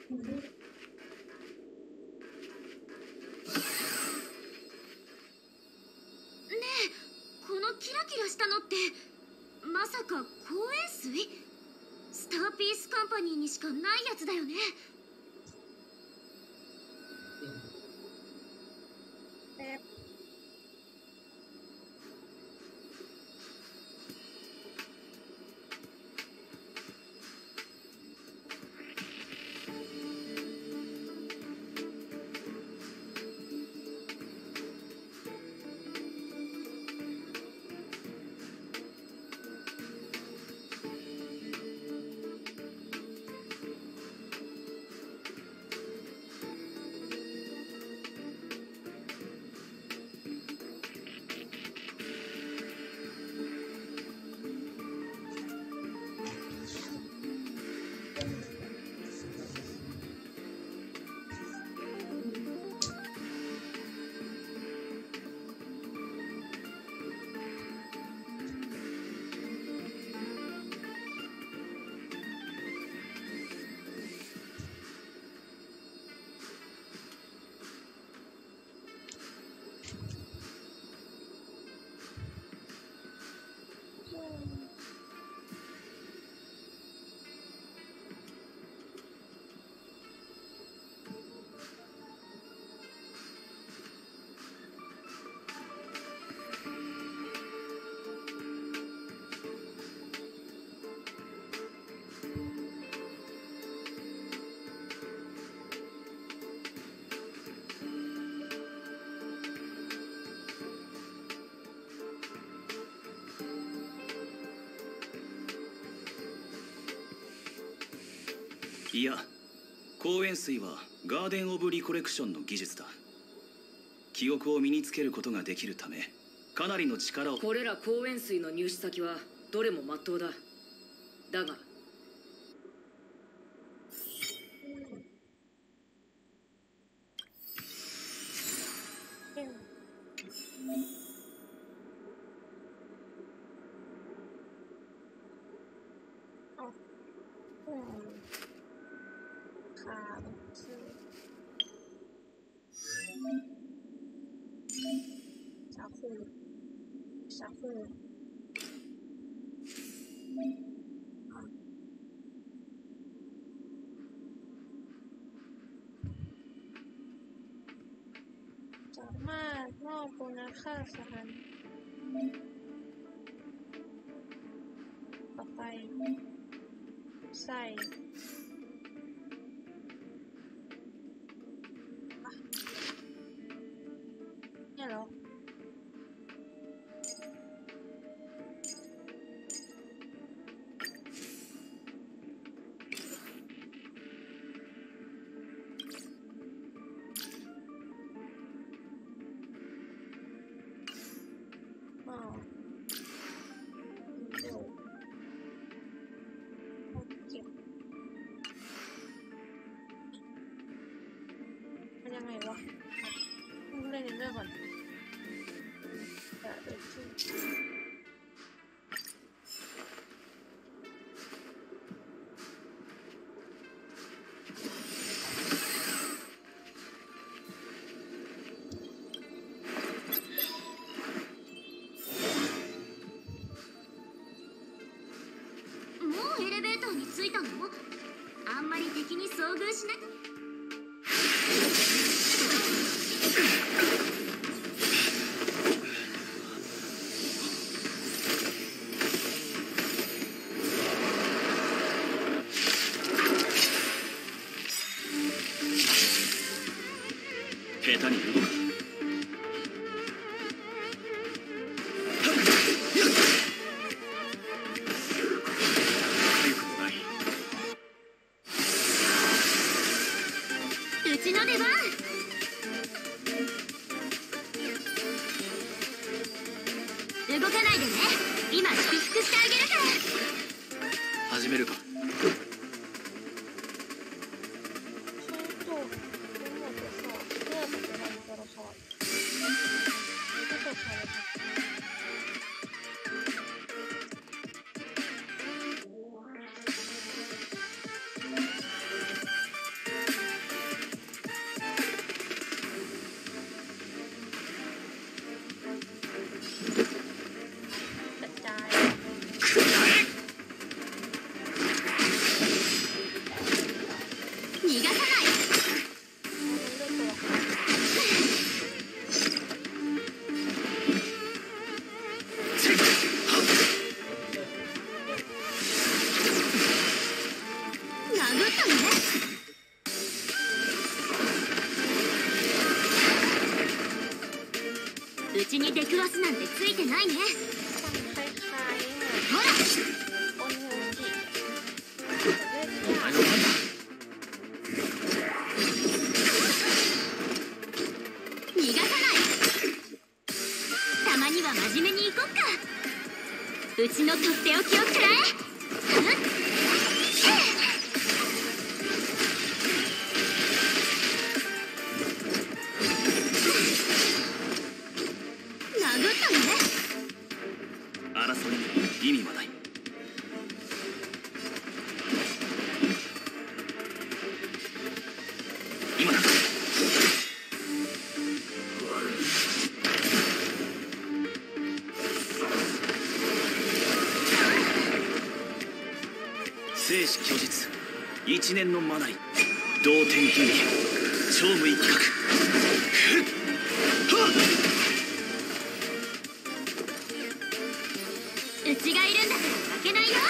このキラキラしたのってまさか光塩水？スターピースカンパニーにしかないやつだよね。 いや、光塩水はガーデン・オブ・リコレクションの技術だ。記憶を身につけることができるため、かなりの力を。 これら光塩水の入手先はどれも真っ当だ。だがสามารถมอบคุณค่าสถานต่อไปใส่เนี่ยเหรอยังไงวะเล่นเรื่องก่อนもうエレベーターに着いたの？あんまり敵に遭遇しない。 下手に動く。 うちの出番。動かないでね。今祝福してあげるから。 始めるか。 逃がさない。殴ったね。うちに出くわすなんてついてないね。 คล้ายๆเหมือนほら、 โอนโฮจิお前の番だ。 逃がさない。たまには真面目に行こっか。うちのとっておきを食らえ。殴ったね。 争いに意味はない。今だ。生死虚実、一年の学び、同点剣技、超無一角。 うちがいるんだから負けないよ。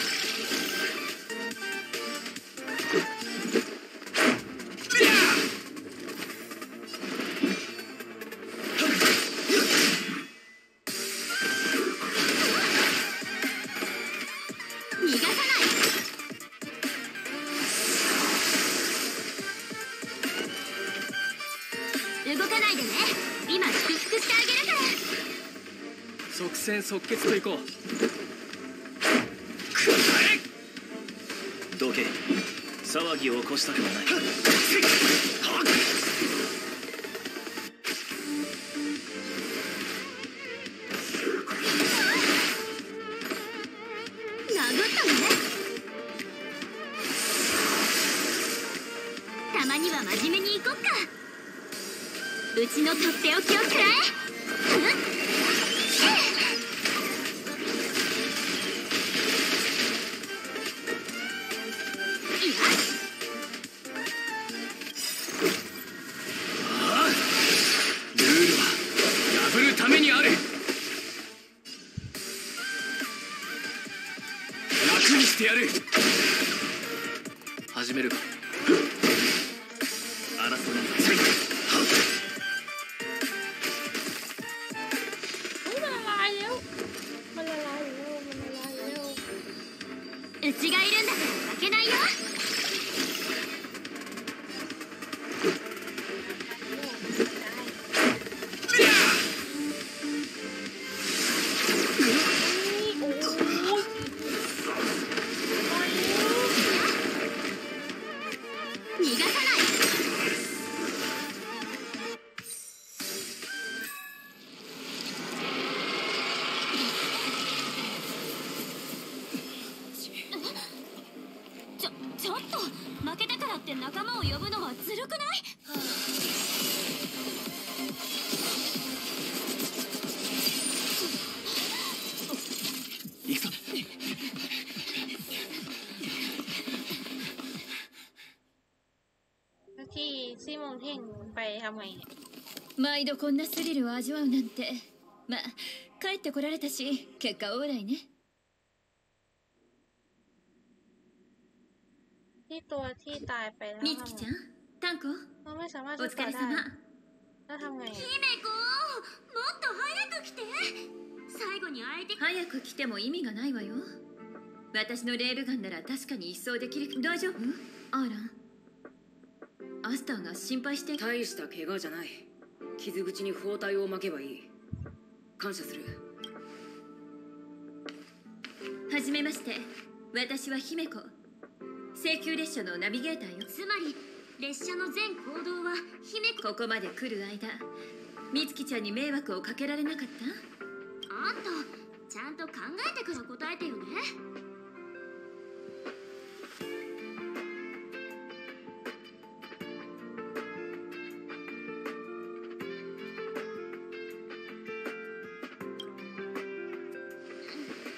逃がさない。動かないでね。今祝福してあげるから。 即戦即決といこう。どけ。騒ぎを起こしたくはない。 殴ったのね。たまには真面目に行こっか。うちのとっておきを食らえ。 ルールは破るためにある。楽にしてやる。始めるか。争いについて。 มันละลายแล้วมันละลายแล้วมันละลายแล้วうちがいるんだから負けないよ。逃がさない。ちょっと負けたからって仲間を呼ぶのはずるくない？ 行くぞ。 แล้วที่ซี่โมงเท่งไปทำไงเนี่ย毎度こんなスリルを味わうなんて。まあ帰ってこられたし結果オーライね。 ที่ตัวที่ตายไปแล้วみつきちゃん、タンコ、 เราไม่สามารถおจะ疲ต่อれได้様。 แล้วทำไงอะ姫子、もっと早く来て。最後に相手。 早く来ても意味がないわよ。私のレールガンなら確かに一掃できる。大丈夫？アーラン。アスターが心配して。 大した怪我じゃない。傷口に包帯を巻けばいい。感謝する。 はじめまして。私は姫子。請求列車のナビゲーターよ。 つまり列車の全行動は姫子。 ここまで来る間、みつきちゃんに迷惑をかけられなかった？ あんたちゃんと考えてから答えてよね。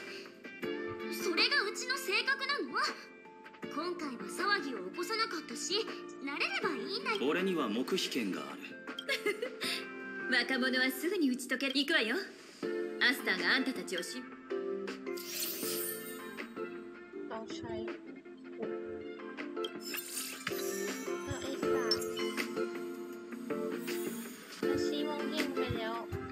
それがうちの性格なの？今回は騒ぎを起こさなかったし、 し慣れればいいんだよ。 俺には黙秘権がある。 若者はすぐに打ち解ける。行くわよ。アスターがあんたたちをเอาใช้เอาไอ้สามอาชีมองยิงไปแล้ว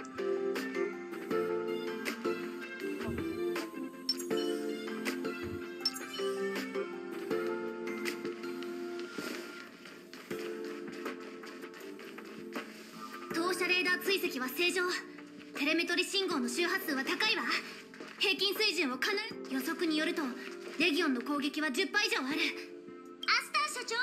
投射レーダー追跡は正常。テレメトリ信号の周波数は高いわ。平均水準をかなり。予測によるとレギオンの攻撃は10倍以上ある。アスター社長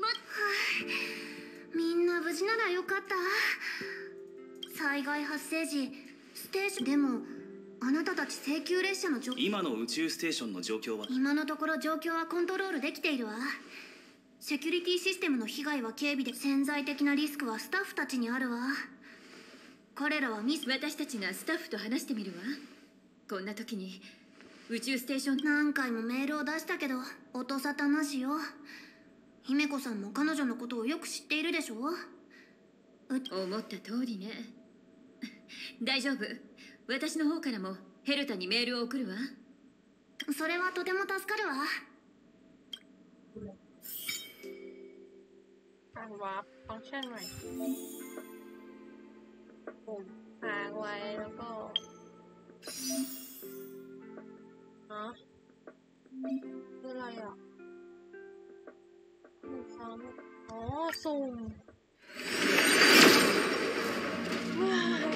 みんな無事ならよかった。災害発生時ステーションでもあなたたち請求列車の今の宇宙ステーションの状況は？ 今のところ状況はコントロールできているわ。セキュリティシステムの被害は軽微で、潜在的なリスクはスタッフたちにあるわ。彼らは私たちがスタッフと話してみるわ。こんな時に宇宙ステーション。 何回もメールを出したけど音沙汰なしよ。姫子さんも彼女のことをよく知っているでしょ。 思った通りね。大丈夫。私の方からもヘルタにメールを送るわ。 それはとても助かるわ。 การวาร์ปฟังก์ชันใหม่ปุ่มค้างไว้แล้วก็ฮะคืออะไรอ่ะค้างอ๋อสุ่มว้าว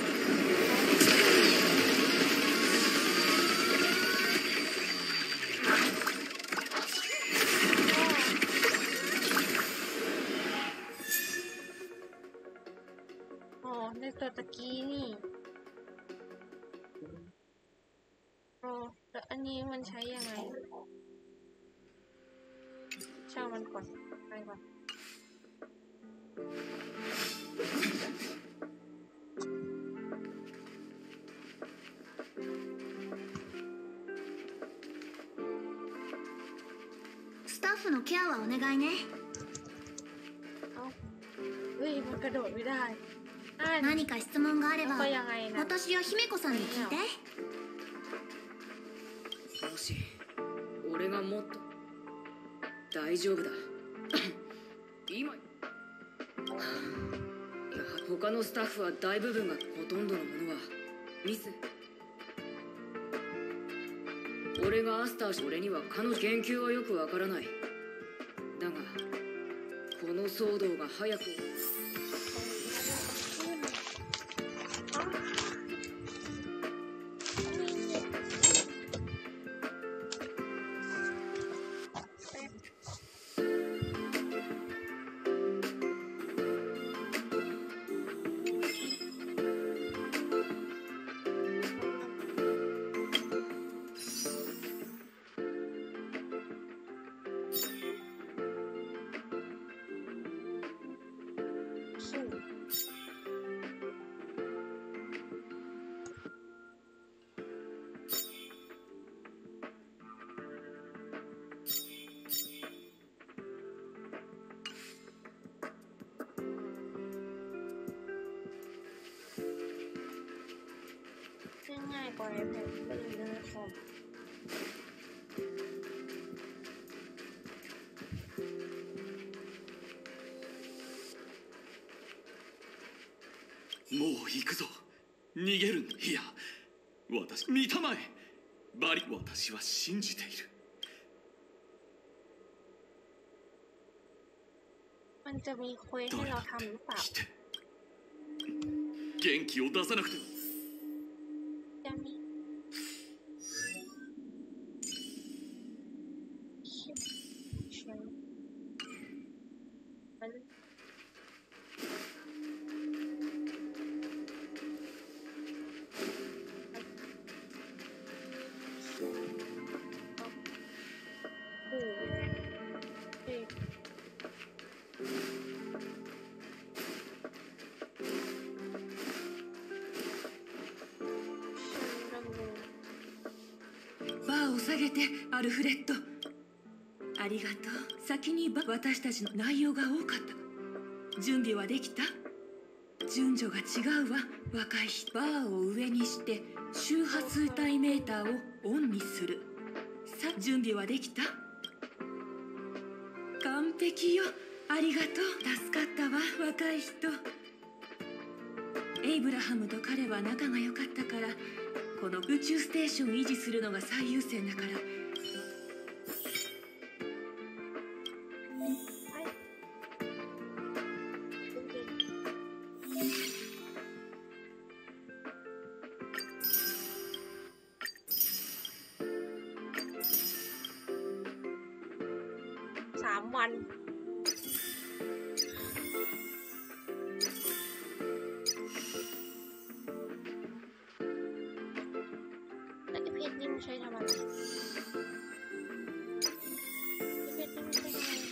ในตัวตะกี้นี่โอ้แล้วอันนี้มันใช้ยังไงช่างมันก่อนไปก่อนスタッフのケアはお願いね。 เอ้าเฮ้ยมันกระโดดไม่ได้何か質問があればやがいな私や姫子さんに聞いて。 もし俺がもっと大丈夫だ今いや他のスタッフは大部分がほとんどのものはミス。俺がアスターし俺には彼女研究はよくわからない。だがこの騒動が早くง่ายกว่า iPad ก็เลยเลือกคอมもう行くぞ。逃げるんだ。いや、見たまえ。私は信じている。 มันจะมีเควสให้เราทำหรือเปล่า来て。元気を出さなくても。 จะมีバーを下げてアルフレッド。 ありがとう。先に私たちの内容が多かった。準備はできた？順序が違うわ。若い人、バーを上にして周波数帯メーターをオンにする。さあ、準備はできた？完璧よ。ありがとう。助かったわ、若い人。エイブラハムと彼は仲が良かったから、この宇宙ステーションを維持するのが最優先だから。 3 วันแล้วไอ้เพชรนี่มันใช้ทำอะไรไอ้เพชรนี่มันใช้ทำอะไร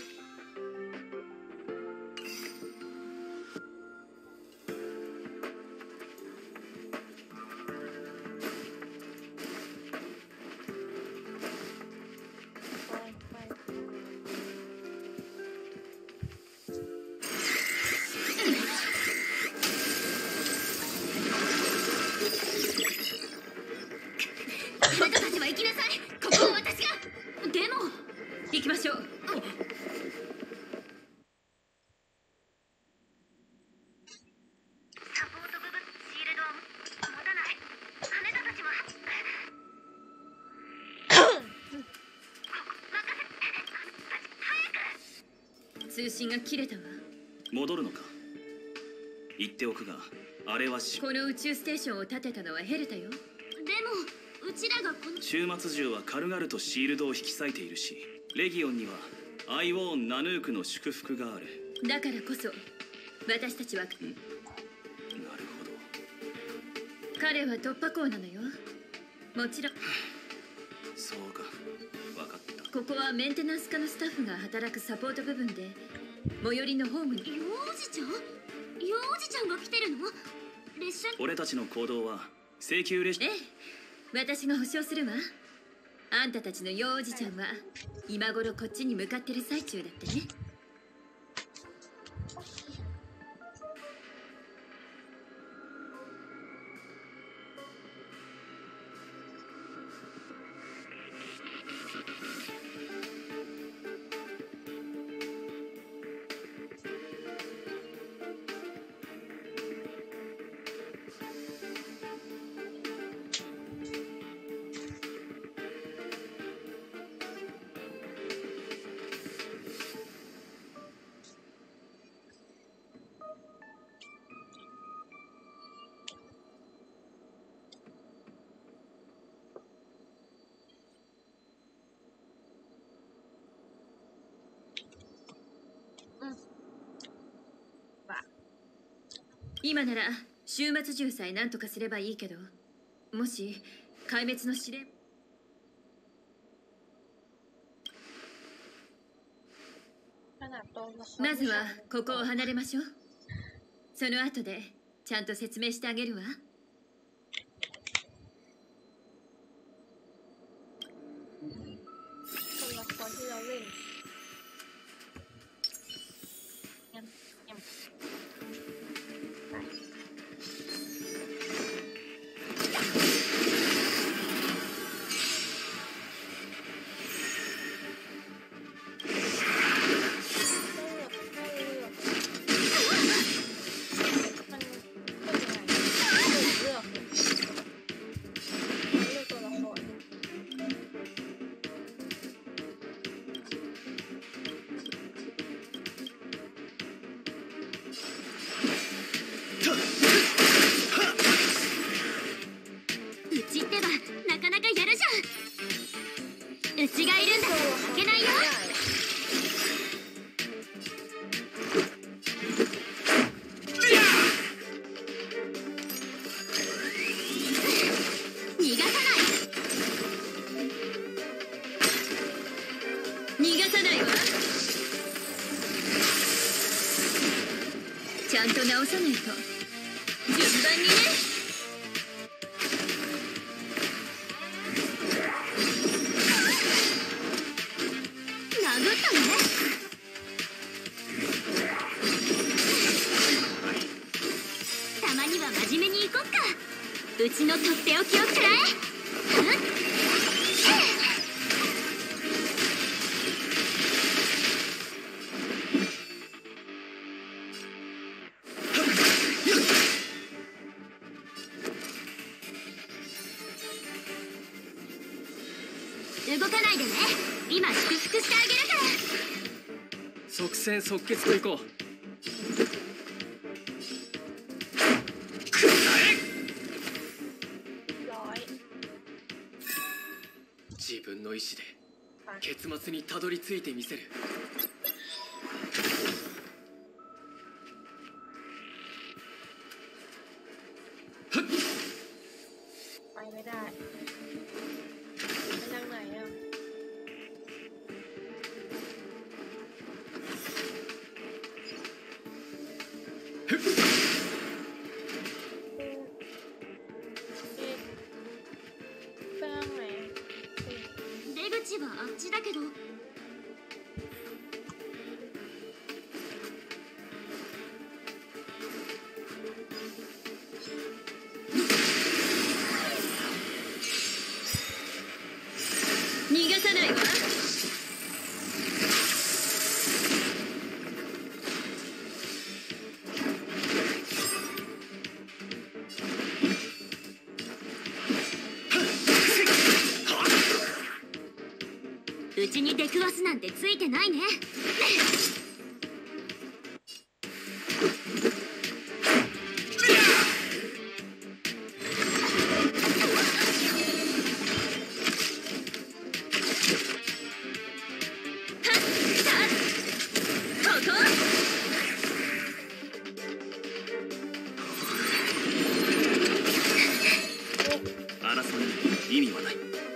あなたたちは行きなさい。ここは私が。でも行きましょう。 サポート部分シールドは持たない。あなたたちは通信が切れたわ。 戻るのか。言っておくが、あれはこの宇宙ステーションを建てたのはヘルタよ。 でもうちらがこの終末獣は軽々とシールドを引き裂いているし、レギオンにはアイウォーン・ナヌークの祝福がある。 だからこそ私たちは。 なるほど。 彼は突破口なのよ。もちろん。 そうか、分かった。 ここはメンテナンス課のスタッフが働くサポート部分で、最寄りのホームに。 幼児ちゃんが来てるの？列車。 俺たちの行動は請求列車。 ええ、私が保証するわ。あんたたちの幼児ちゃんは今頃こっちに向かってる最中だってね。今なら終末獣さえ何とかすればいいけど、もし壊滅の試練。まずはここを離れましょう。その後でちゃんと説明してあげるわ。 ตัวละครที่เราเล่นうちがいるんだから負けないよ。逃がさないわ。ちゃんと直さないと。順番にね。殴うちのとっておきを食らえ。動かないでね。今祝福してあげるから。 即戦即決といこう。自分の意志で結末にたどり着いてみせる。 ไปไม่ได้ไปทางไหนอ่ะไปทางไหน出口はあっちだけど。逃がさないわ。うちに出くわすなんてついてないね。 争いに意味はない。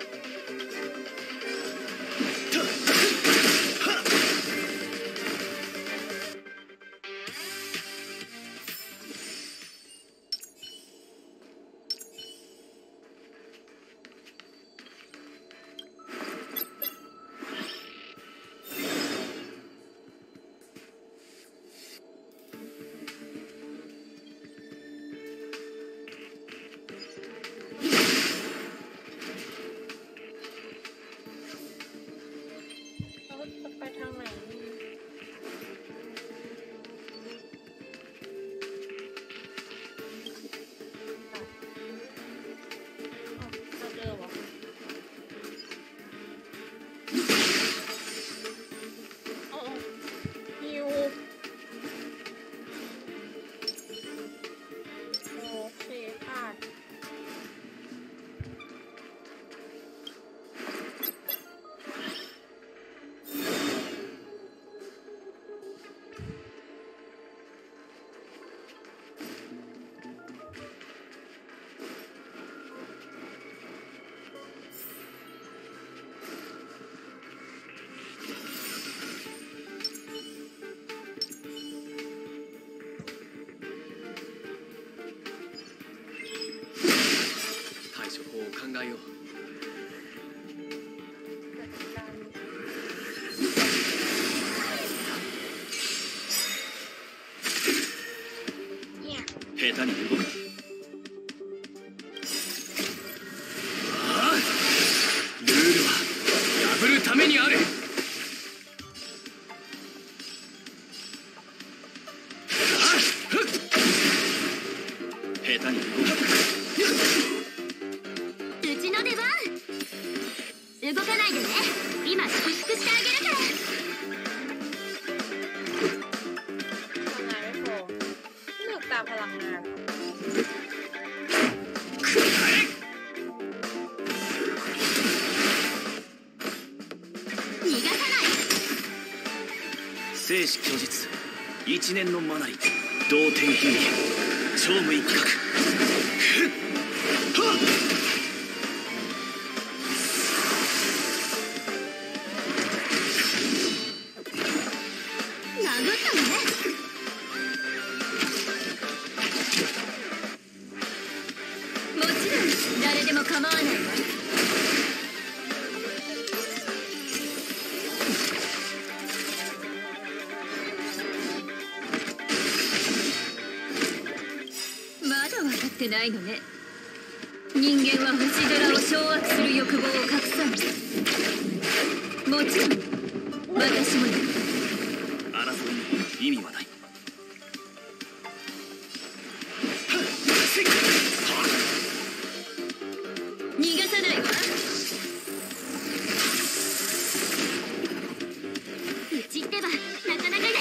เขาจะไปทางไหนเราเจอวะอ๋อฮิวโอเคพลาด対処法を考えよう。 下手に動く。 ルールは破るためにある。 下手に動く。 うちの出番。動かないでね。今祝福してあげるから。 พลังงานไม่พอเลือกตามพลังงาน逃がさない。 生死虚実、一年のマナリ、同点変化、超無一角。 殴ったのね。もちろん誰でも構わないわ。まだ分かってないのね。 人間は星空を掌握する欲望を隠さない。もちろん私もね。 争いに意味はない。 逃がさないわ。 うちってばなかなかね。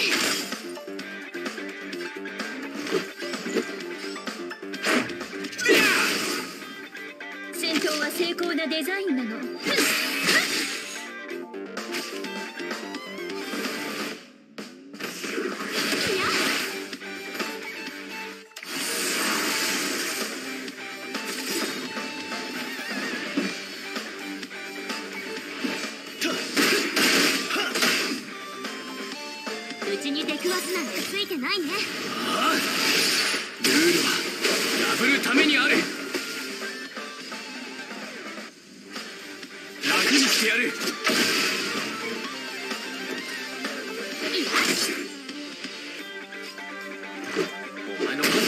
戦闘は精巧なデザインなの。 うちに出くわすなんてついてないね。 ルールは破るためにある。楽にしてやる。お前の番だ。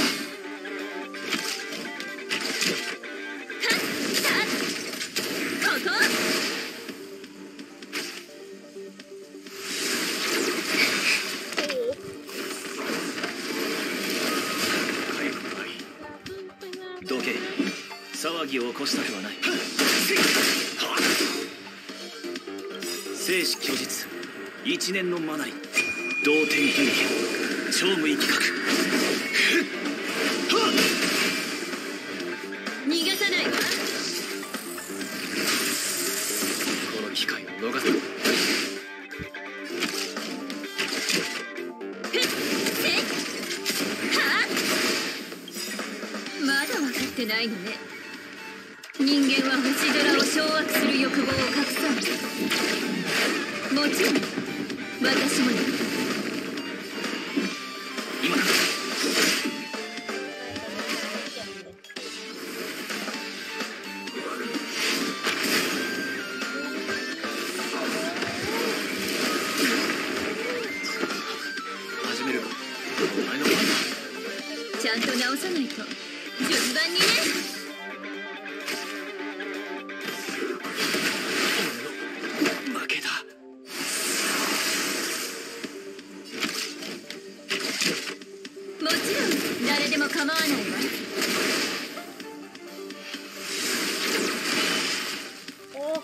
ここ回復ない。どけ。騒ぎを起こしたくはない。生死虚実、一年のマナリ、同点分岐、超無意規格。 逃がさないわ。 この機会を逃すな。 まだ分かってないのね。人間は星空を掌握する欲望を隠さない。もちろん私もね。 今だ。始めるか。お前の番だ。 ちゃんと直さないと。順番にね。 負けだ。 もちろん誰でも構わないわ。 お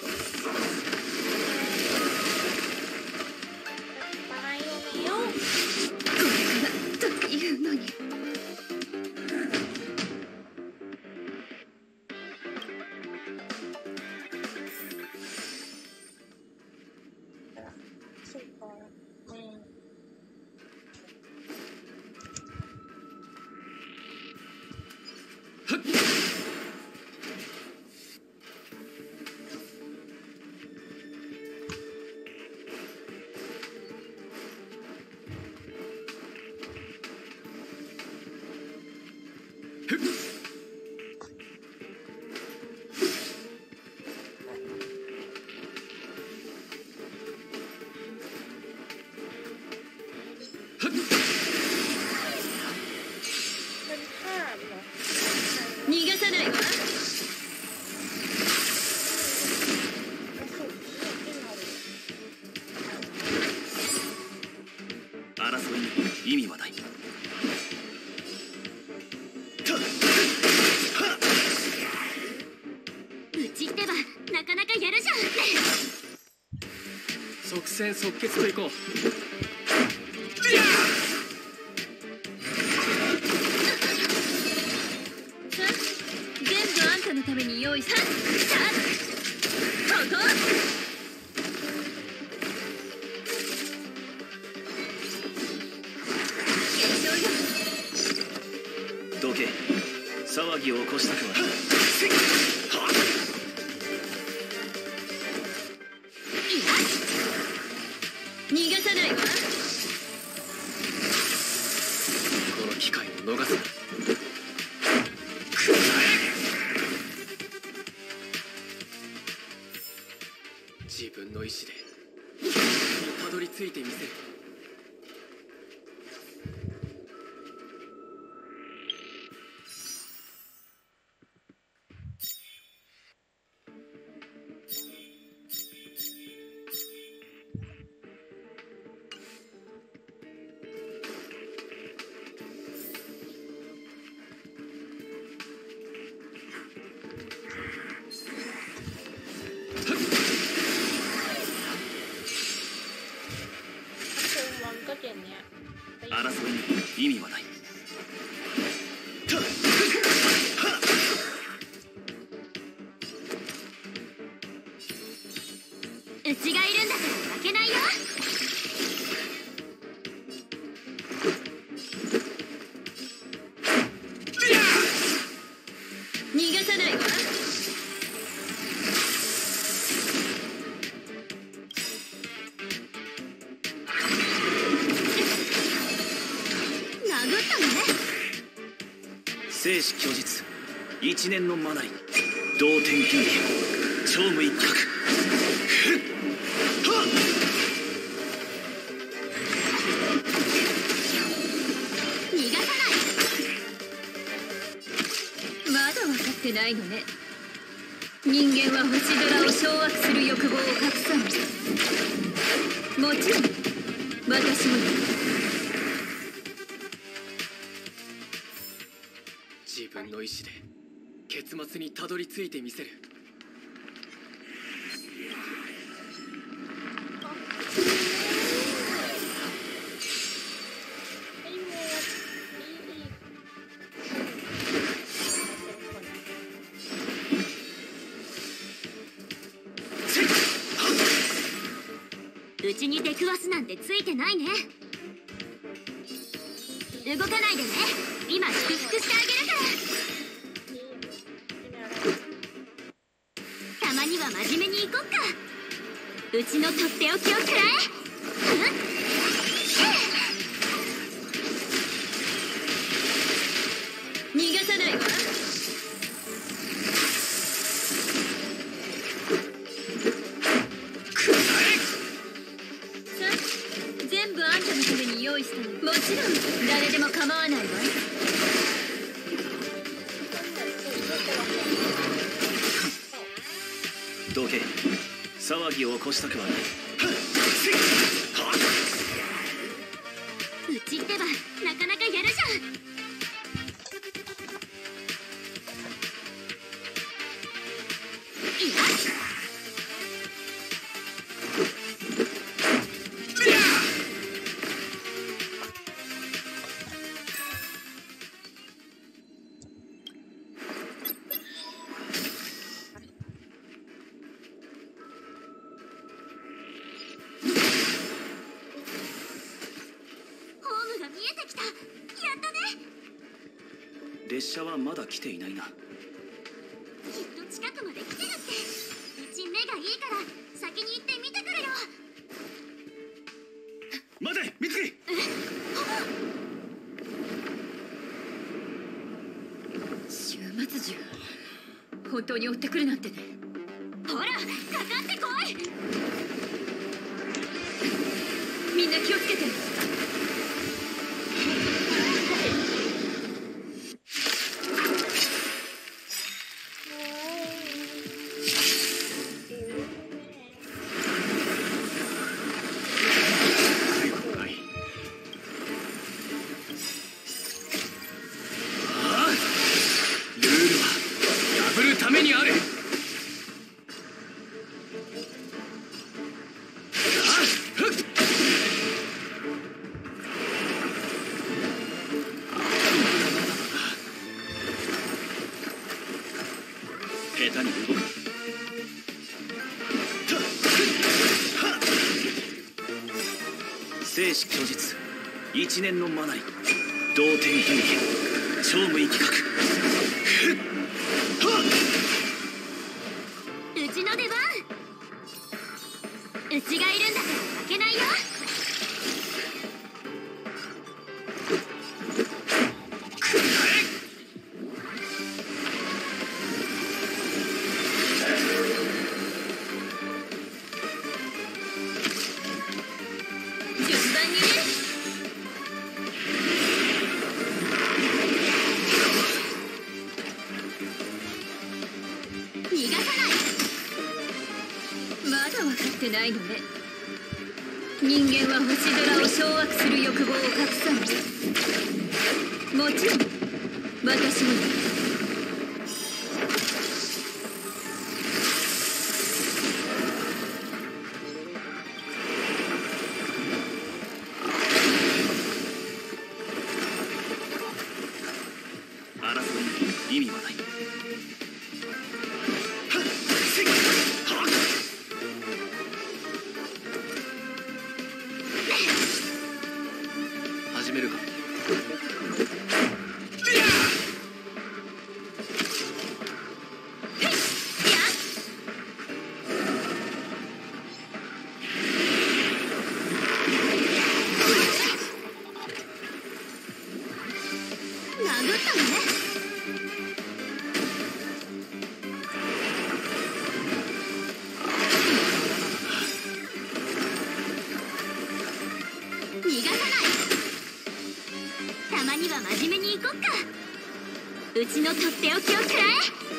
バイオメよ。 これからというのに。 そうか。เป็นภาพเหรอ逃がさないわ。 กระสุนที่เรา争いに意味はない。 うちってばなかなかやるじゃん。 即戦即決といこう。 全部あんたのために用意さ。ここ決勝よ。 どけ。騒ぎを起こしたくはない。 逃がさないわ。 この機会を逃すな。自分の意志でたどり着いてみせる。 争いに意味はない。 うちがいるんだから負けないよ。 逃がさないわ。 殴ったのね。 生死虚実、一年のマナリ、同点金剣、超無一角。 逃がさない。 まだ分かってないのね。人間は星空を掌握する欲望を隠さない。もちろん私もよ。 自分の意志で結末にたどり着いてみせる。 うちに出くわすなんてついてないね。動かないでね。今祝福してあげるから。たまには真面目に行こっか。うちのとっておきを食らえ。 逃がさないわ。全部あんたのために用意したの。もちろん誰でも構わないわ。 どけ、騒ぎを起こしたくはない。 うちってばなかなかやるじゃん。いや列車はまだ来ていないな。 きっと近くまで来てるって。うち目がいいから先に行って見てくるよ。 待て、美月。 終末獣、本当に追ってくるなんてね。 ほら、かかってこい。 みんな気をつけて。 ためにある。 下手に動く。生死虚実、一年のマナリ、同点金剣、超無一角。 うちの出番。うちがいるんだから負けないよ。 順番にね。 逃がさない。 まだ分かってないのね。人間は星空を掌握する欲望を隠さない。もちろん私もよ。 めるか。 たまには真面目に行こっか。うちのとっておきを食らえ。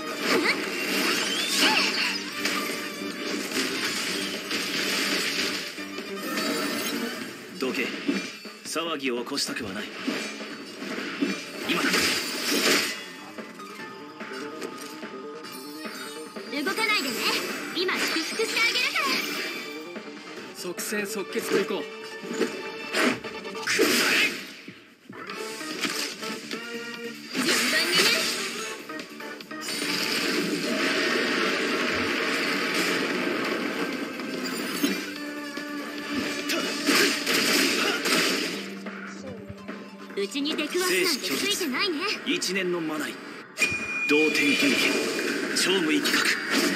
どけ。騒ぎを起こしたくはない。今だ。 動かないでね。今祝福してあげるから。 即戦即決といこう。 うちに出くわすなんてついてないね。 一年のマナイ同点変化超無意企画。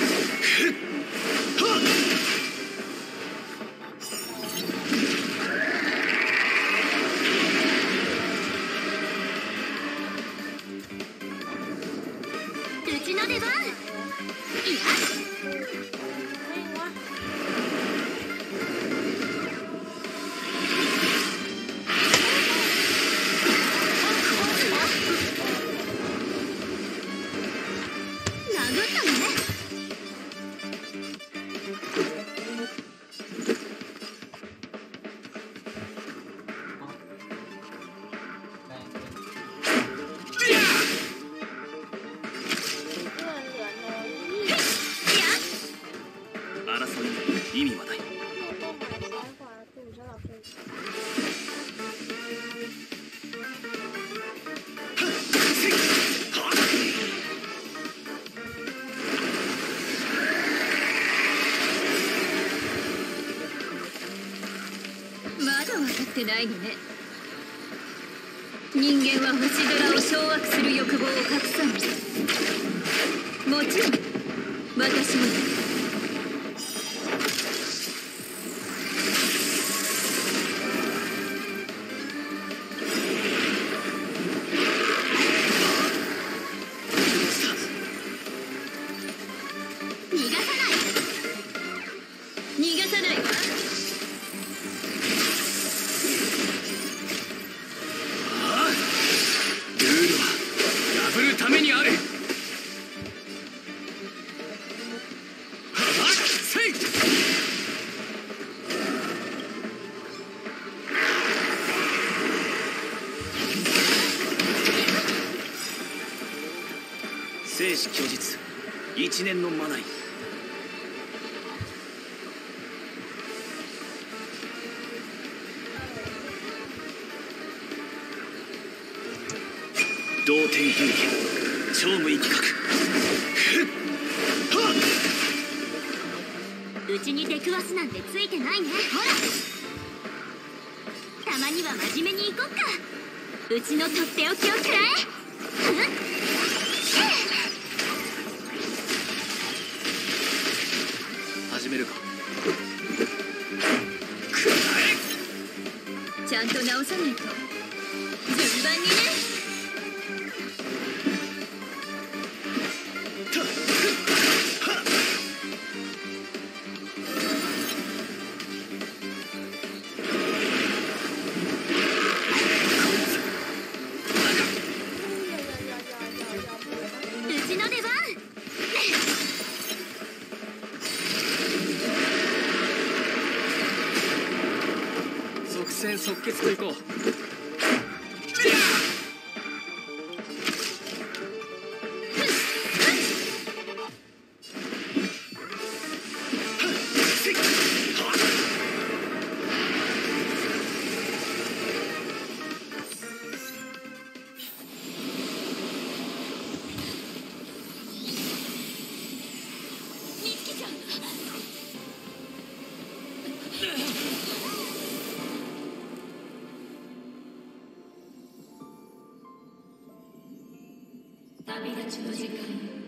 うちの出番。いや意味はない。 まだ分かってないのね。人間は星空を掌握する欲望を隠さない。もちろん私もだ。逃がさないわ。 ルールは破るためにある。 生死虚実一年のマナイ。同点変化超無意企画。 うちに出くわすなんてついてないね。ほら、たまには真面目に行こっか。うちのとっておきを食らえ。 始めるか。 ちゃんと直さないと。順番にね。 うちの出番。 即戦即決といこう。 旅立ちの時間。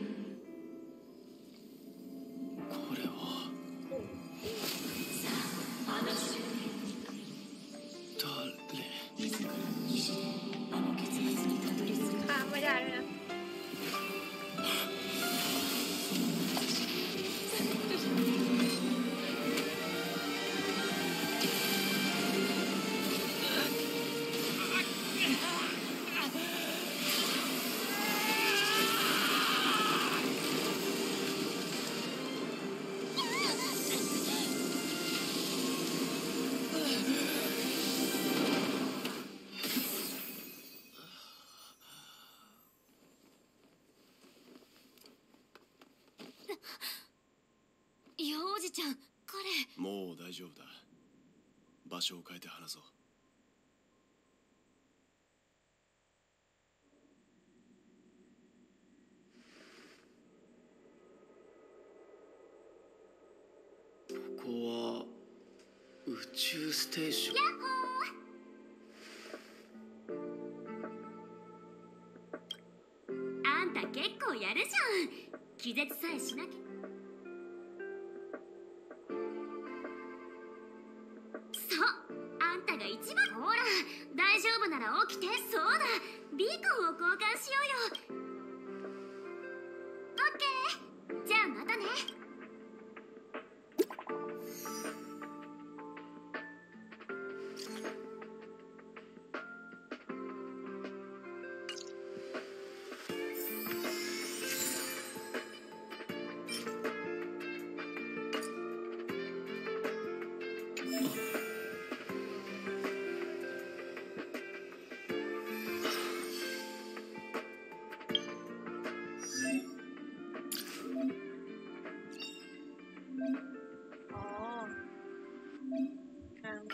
これはさあ、あの瞬誰？ 自らの意志であの結末にたどり着く。 ข้ามไม่ได้ด้วยนะ幼児ちゃん、彼。 もう大丈夫だ。場所を変えて話そう。 ここは宇宙ステーション。 あんた結構やるじゃん。気絶さえしなきゃ。そう、あんたが一番。ほら、大丈夫なら起きて。そうだ、ビーコンを交換しようよ。オッケー、じゃあまたね。 อ๋ออ่า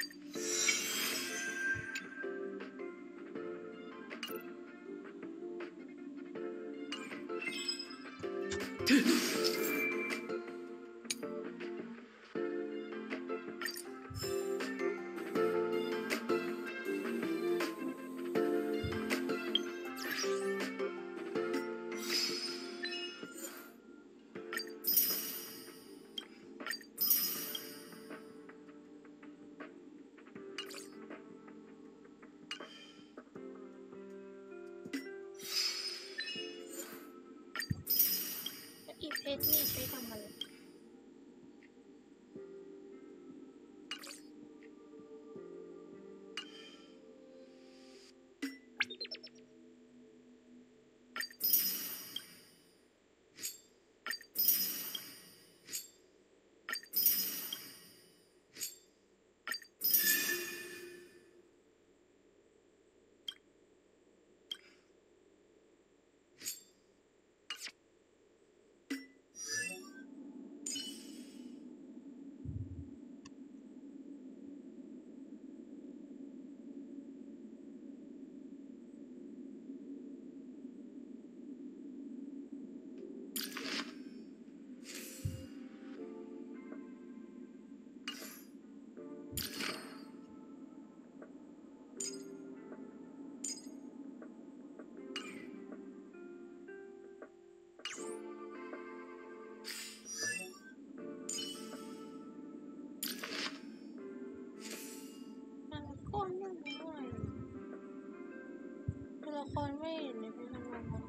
อีเพชรนี่ใช้ทำอะไรคนไม่ได้ตัวละครไม่เห็นเลยเป็นทำงานมา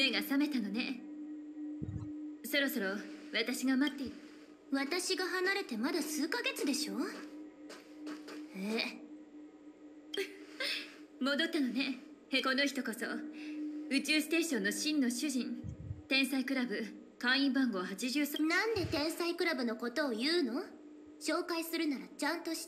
目が覚めたのね。そろそろ私が待っている。 私が離れてまだ数ヶ月でしょ。 戻ったのね。この人こそ宇宙ステーションの真の主人、天才クラブ会員番号83。 なんで天才クラブのことを言うの？紹介するならちゃんとして。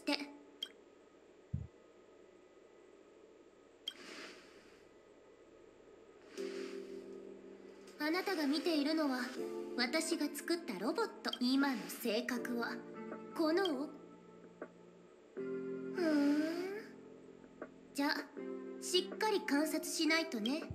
あなたが見ているのは私が作ったロボット。今の性格はこのじゃあしっかり観察しないとね。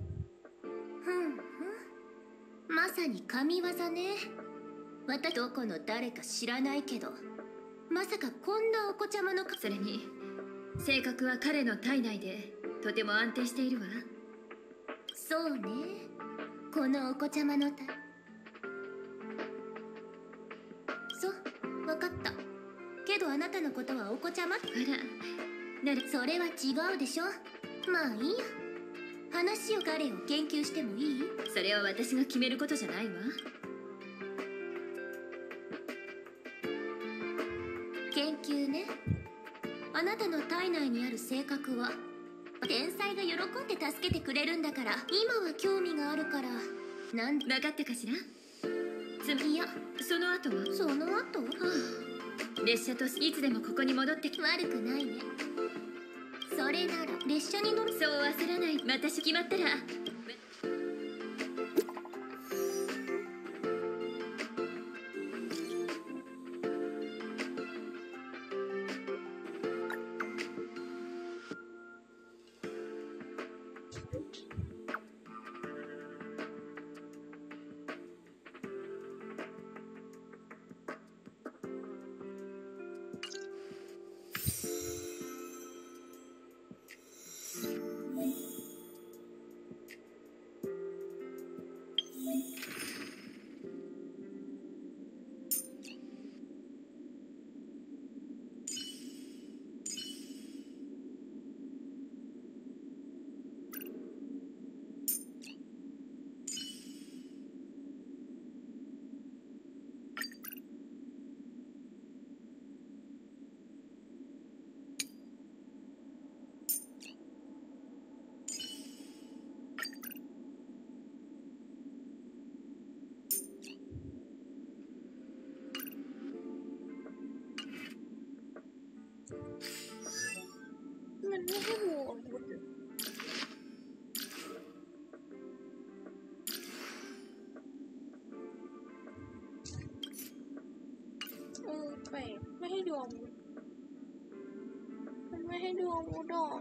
まさに神業ね。私どこの誰か知らないけど、まさかこんなお子ちゃまのそれに性格は彼の体内でとても安定しているわ。 そうね、このお子ちゃまの分かった。けどあなたのことはお子ちゃま。それは違うでしょ。まあいいや。話を彼を研究してもいい？ それは私が決めることじゃないわ。 研究ね。あなたの体内にある性格は天才が喜んで助けてくれるんだから、今は興味があるから。 分かったかしら。 いや、 その後は？ その後？ 列車といつでもここに戻って悪くないね。それなら列車に乗る。 そう焦らない。私決まったら。 มันไม่ให้ดูอาวุธแปลกไม่ให้ดูอาวุธมันไม่ให้ดูอาวุธหรอก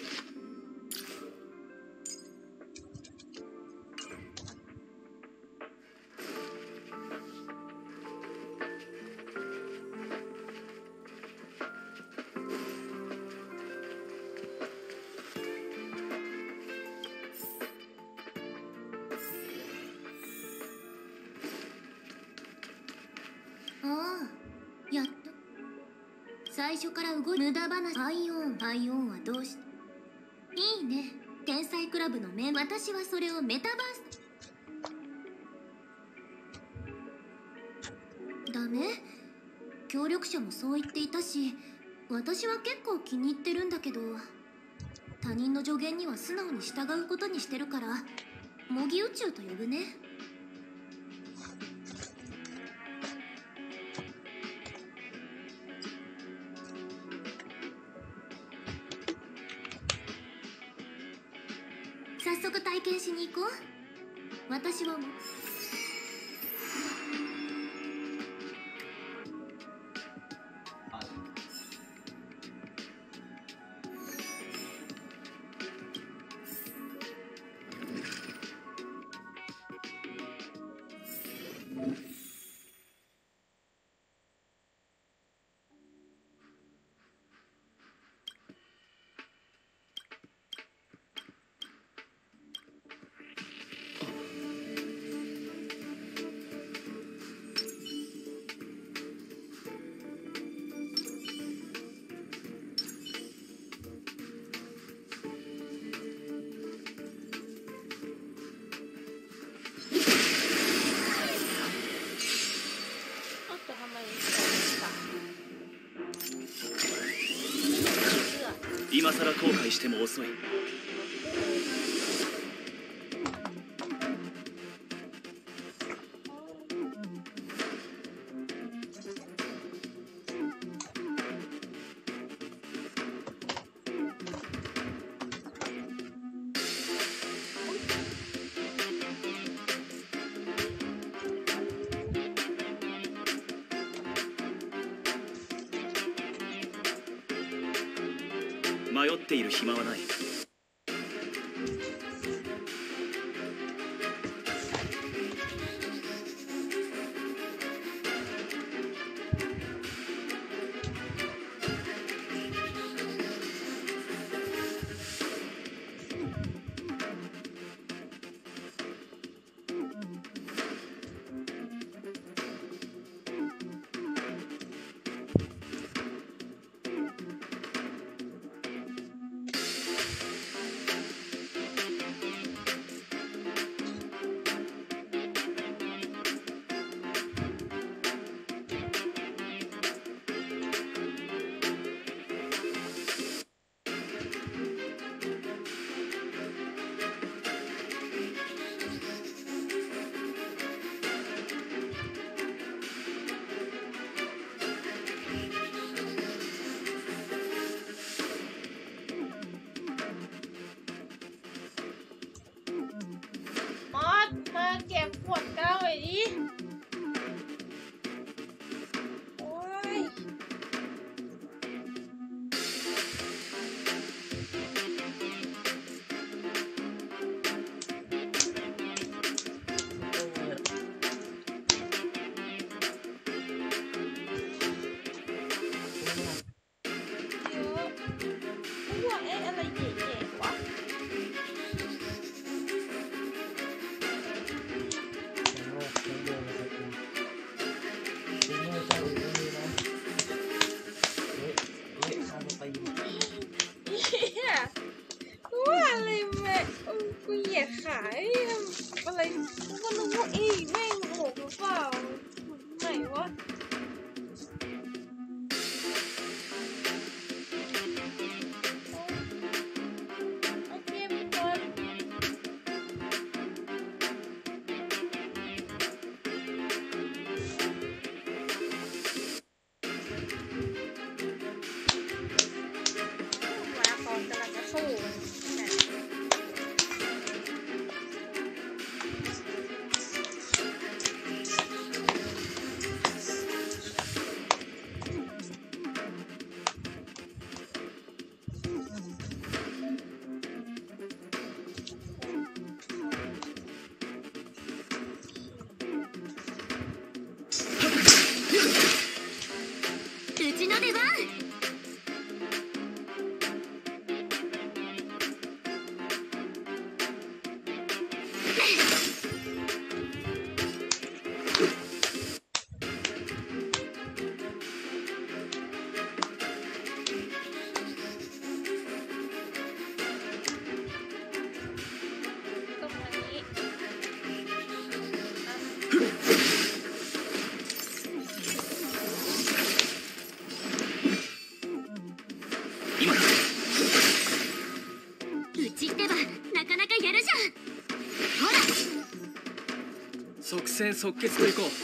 やっと最初から動い無駄話。アイオンはどうしていいね。天才クラブの私はそれをメタバースダメ。協力者もそう言っていたし、私は結構気に入ってるんだけど、他人の助言には素直に従うことにしてるから模擬宇宙と呼ぶね。早速体験しに行こう。私はもう今さら後悔しても遅い。迷っている暇はない。 มอสมาเก็บขวดเก้าไว้ดิโอ้ยเยอะพวกอะไรเก๋ๆวะ เหี้ยว่าอะไรแม่กูเหยียดขาทำอะไรก็นึกว่าแม่งโหกหรือเปล่าไหนวะโอเคมันก่อนมาคอนกำลังจะสู้うちの出番。 ตรงนี้今だ。 うちってばなかなかやるじゃん。ほら即戦即決といこう。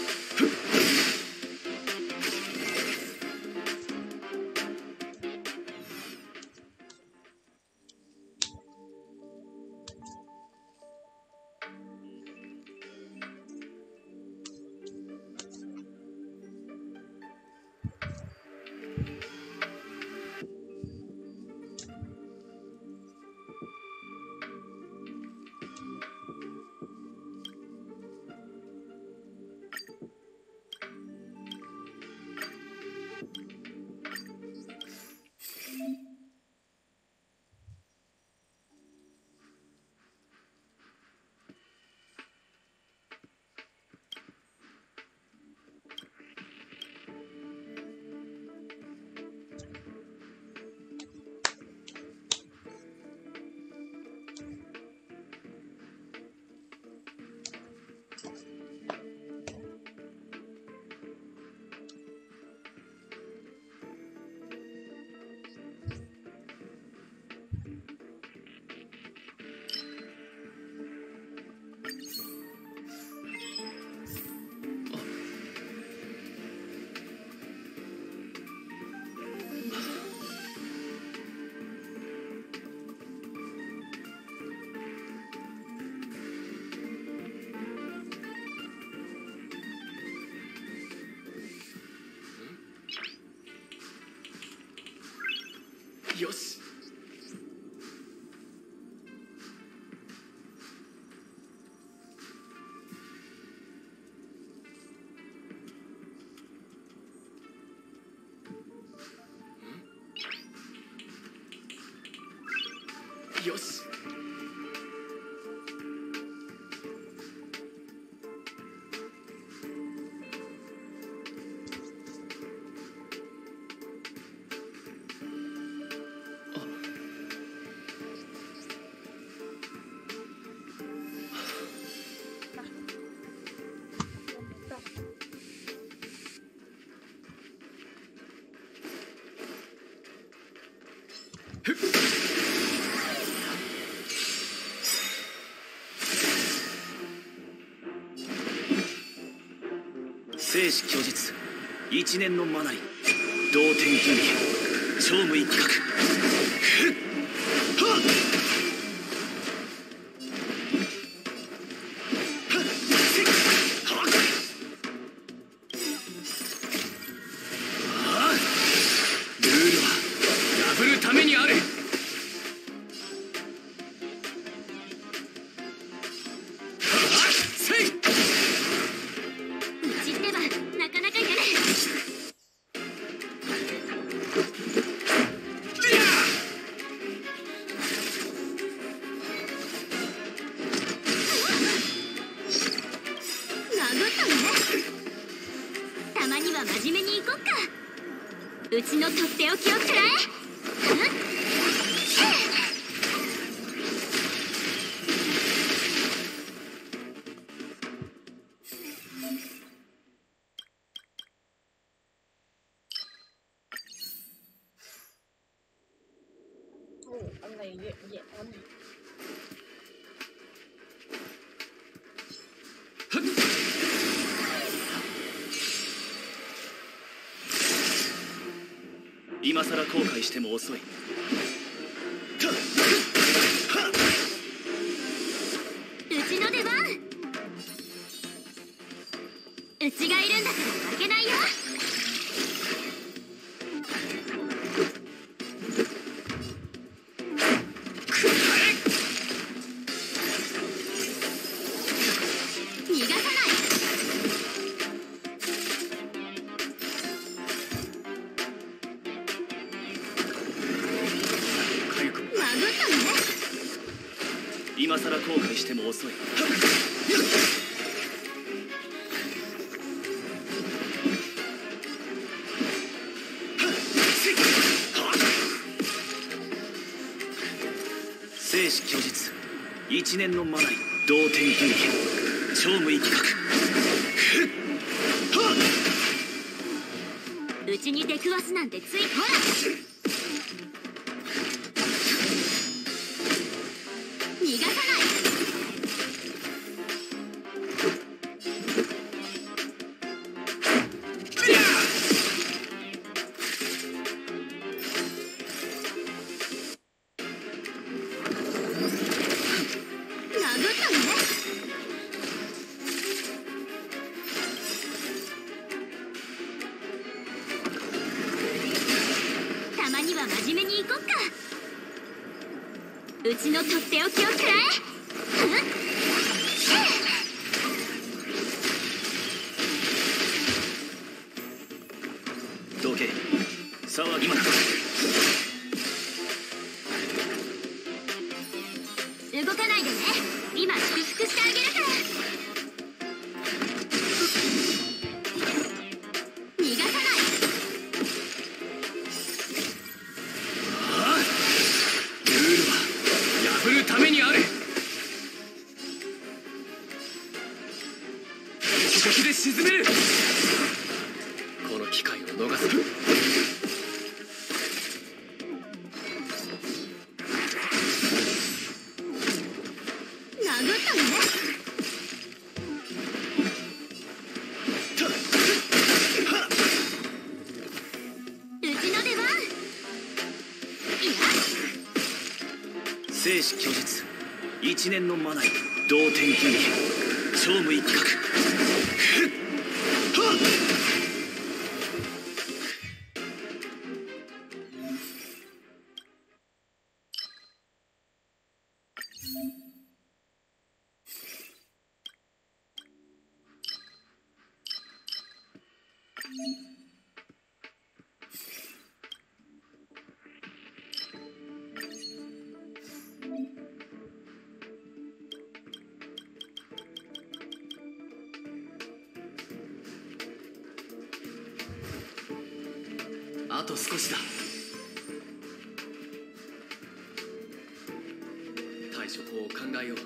生死虚実一年のマナリ同点銀剣超無一企画ルールは破るためにある。 たまには真面目にいこっか。うちのとっておきをくらえ。 โอ้อะไรเยอะแยะวะเนี่ย今さら後悔しても遅い。 うちの出番。うちがいるんだから負けないよ。逃がさない。 今さら後悔しても遅い。生死虚実一年のマナリ同点銀剣超無一企画うちに出くわすなんてついほら。逃がさない。殴ったのね。たまには真面目にいこっか。うちのとっておきをくらえ。 どけ騒ぎまだ。 動かないでね。今祝福してあげるから。逃がさない。 ルールは破るためにある。一撃で沈める。この機会を逃す。 殴ったのね。うちの出番。いや。 生死虚実一年のマナリ同点銀剣超無一企画あと少しだ。対処法を考えよう。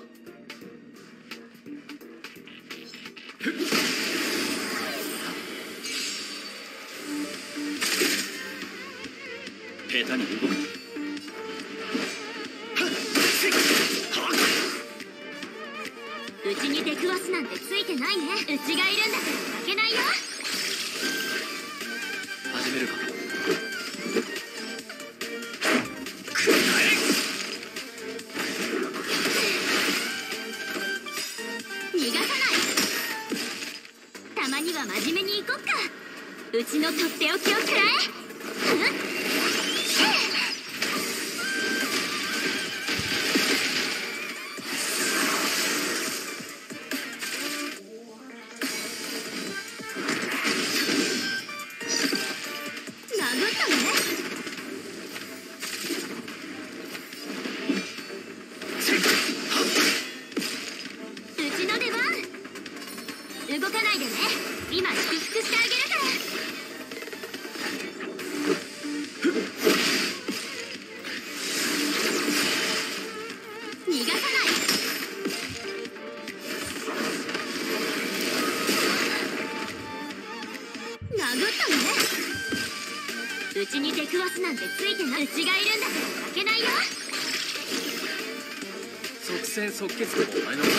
下手に動く。 なんてついてないね。うちがいるんだから負けないよ。 始めるか。 逃がさない。たまには真面目に行こっか。うちのとっておきを食らえ。動かないでね。今祝福してあげるから。逃がさない。殴ったのね。うちに出くわすなんてついてない。うちがいるんだから負けないよ。 即戦即決でもお前の番だ。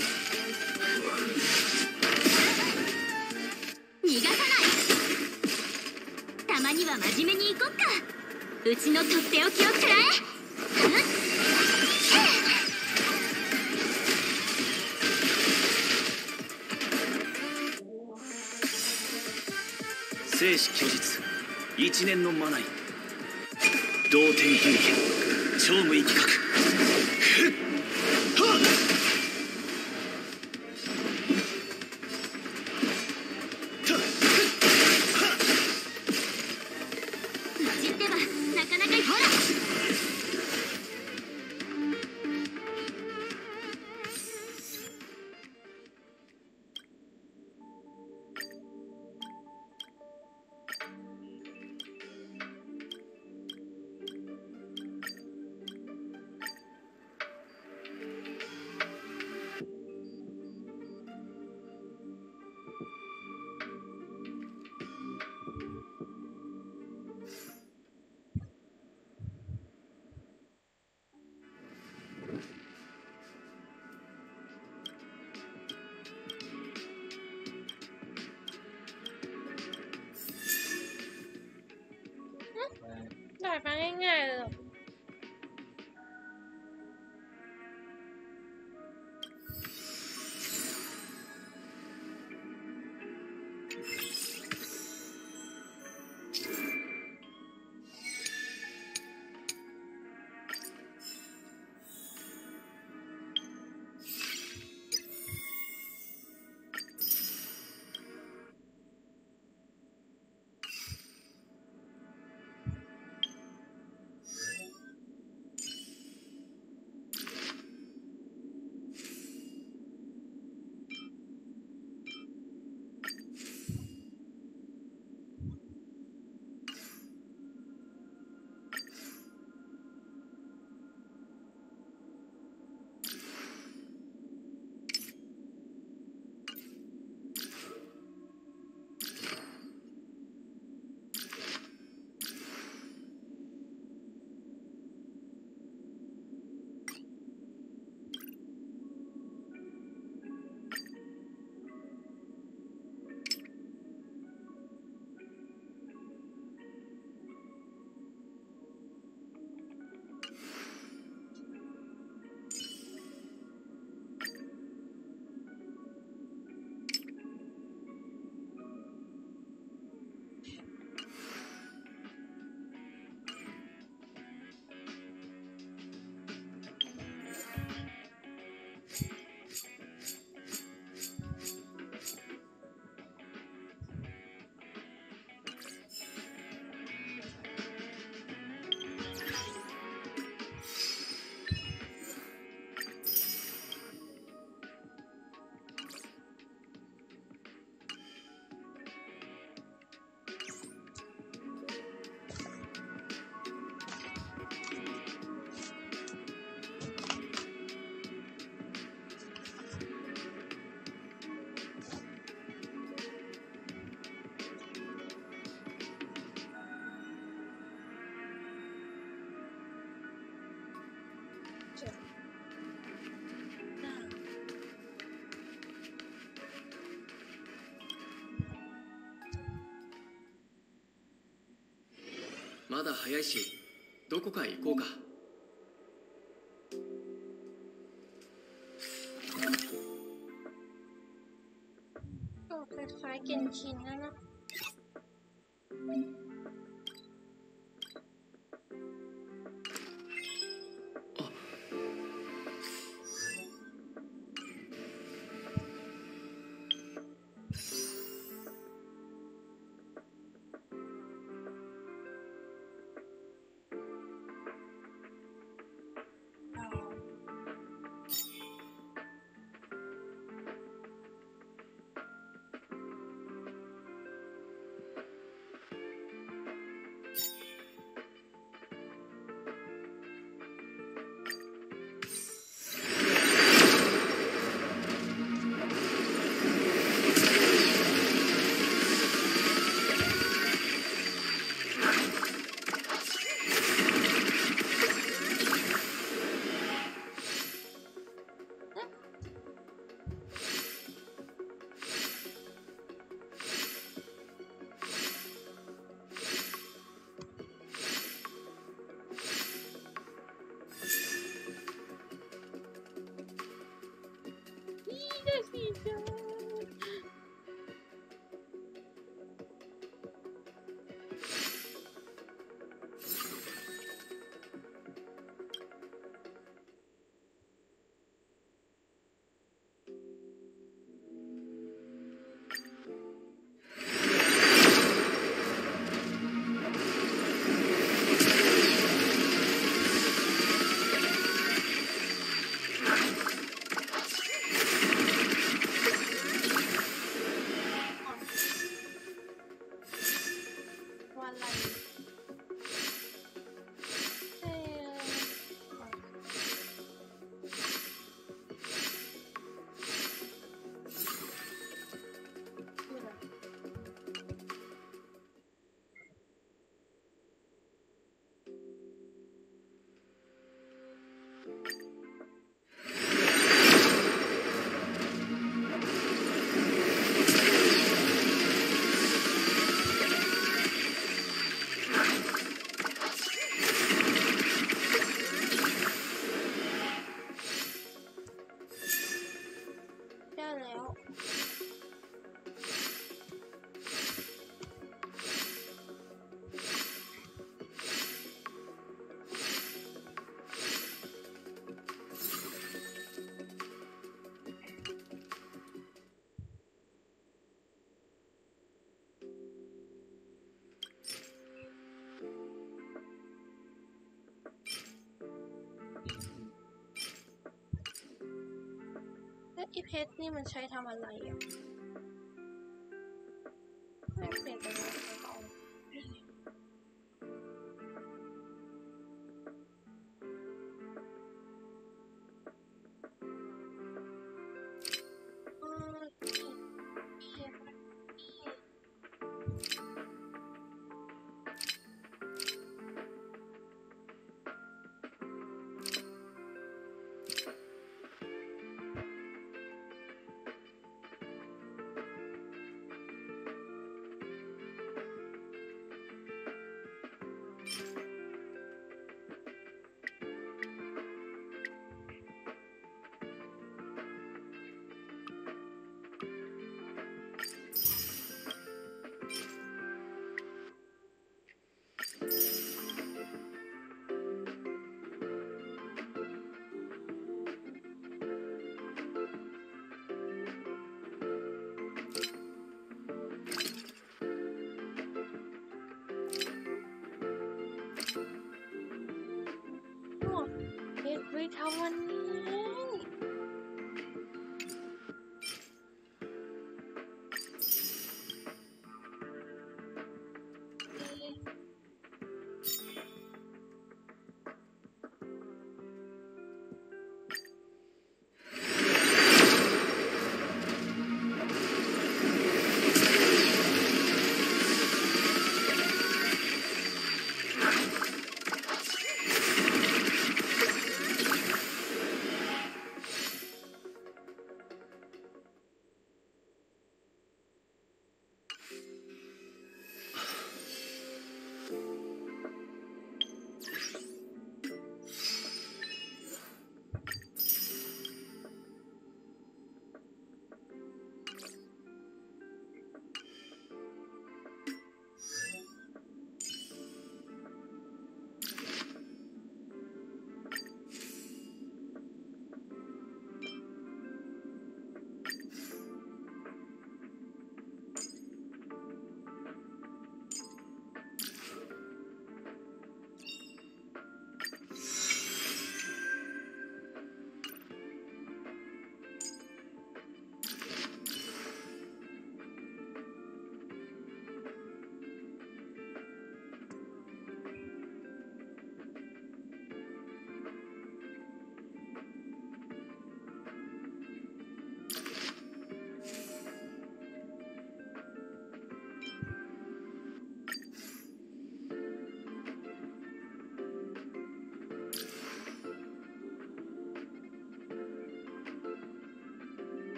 逃がさない。たまには真面目に行こっか。うちのとっておきを食らえ。 生死虚実、一年のマナイ、同点流拳、超無意企画。 ด่าฟังง่ายๆเลยหรอまだ早いしどこかへ行こうか。 ก็คล้ายๆเกนชินนะ แล้วอีเพชรนี่มันใช้ทำอะไรอ่ะไม่เปลี่ยนไปแล้วเอาเพชรไปทำวันนี้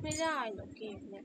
ไม่ได้เหรอเกมเนี่ย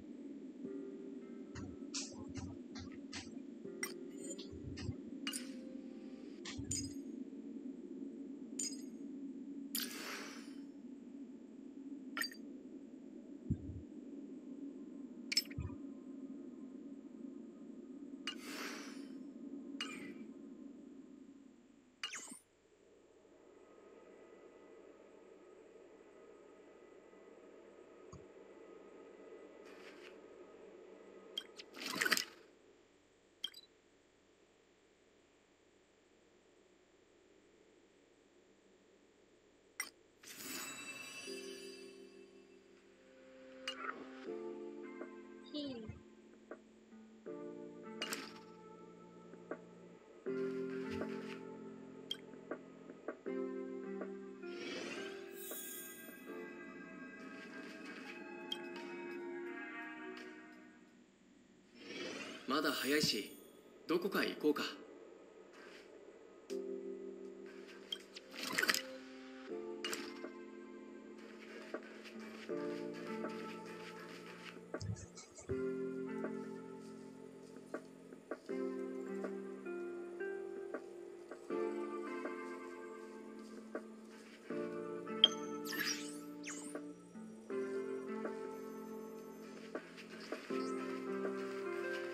ที่まだ早いしどこか行こうか。